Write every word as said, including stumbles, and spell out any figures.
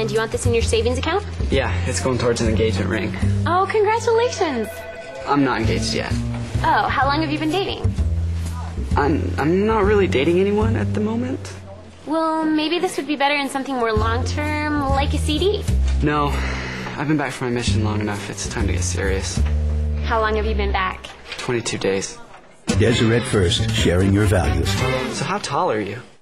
And you want this in your savings account? Yeah, it's going towards an engagement ring. Oh, congratulations. I'm not engaged yet. Oh, how long have you been dating? I'm, I'm not really dating anyone at the moment. Well, maybe this would be better in something more long-term, like a C D. No, I've been back from my mission long enough. It's time to get serious. How long have you been back? twenty-two days. Deseret First, sharing your values. So how tall are you?